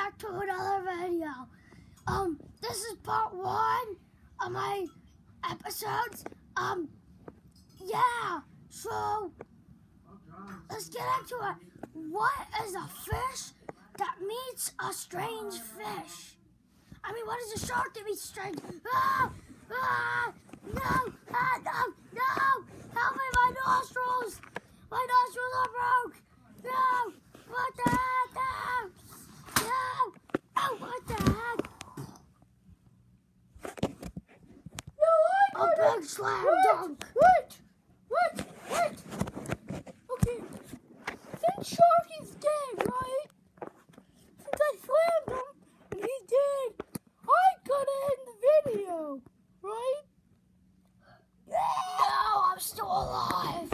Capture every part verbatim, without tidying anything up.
back to another video. Um, this is part one of my episodes. Um, yeah, so let's get into it. What is a fish that meets a strange fish? I mean, what is a shark that meets strange? Ah! Ah! No! Ah! No! No! Help me! My nostrils! My nostrils are broke! No! What the heck? No! No! Oh, what the heck? No, I A got big it. slam Wait, dunk! Wait! Wait! Wait! Okay. Since Sharky's dead, right? Since I slammed him and he's dead, I gotta end the video, right? No! I'm still alive!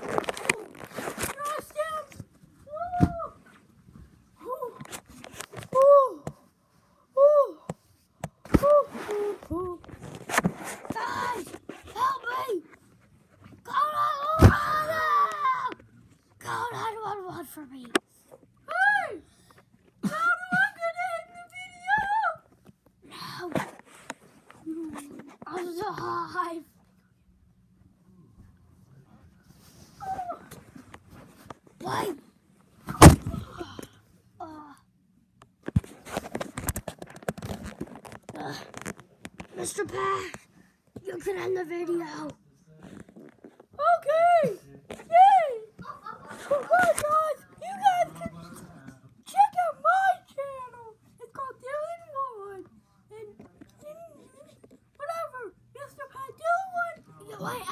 Guys! Help me! Call nine one one! Call nine one one for me! Hey! How do I get in the video? No! I'm alive! Wait! Uh, uh, Mister Pat, you can end the video. Okay! Yay! Okay, guys, you guys can check out my channel. It's called braden one. And, and whatever, Mister Pat one. Wait,